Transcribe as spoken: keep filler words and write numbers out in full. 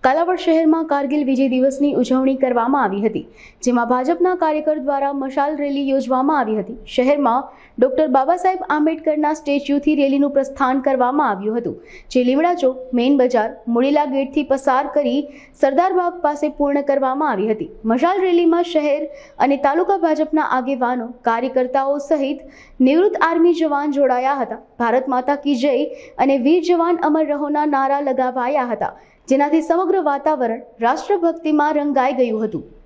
કાલાવડ શહેરમાં કારગિલ વિજય દિવસની ઉજવણી કરવામાં આવી હતી, જેમાં ભાજપના કાર્યકર દ્વારા મશાલ રેલી યોજવામાં આવી હતી। શહેરમાં ડોક્ટર બાબા સાહેબ આંબેડકરના સ્ટેચ્યુથી રેલીનું પ્રસ્થાન કરવામાં આવ્યું હતું, જે લીમડા ચોક, મેઇન બજાર, મુડીલા ગેટથી પસાર કરી સરદાર બાગ પાસે પૂર્ણ કરવામાં આવી હતી। મશાલ રેલીમાં શહેર અને તાલુકા ભાજપના આગેવાનો, કાર્યકર્તાઓ સહિત નિવૃત્ત આર્મી જવાન જોડાયા હતા। ભારત માતા કી જય અને વીર જવાન અમર રહોના નારા લગાવાયા હતા, જેનાથી સમગ્ર વાતાવરણ રાષ્ટ્રભક્તિમાં રંગાઈ ગયું હતું।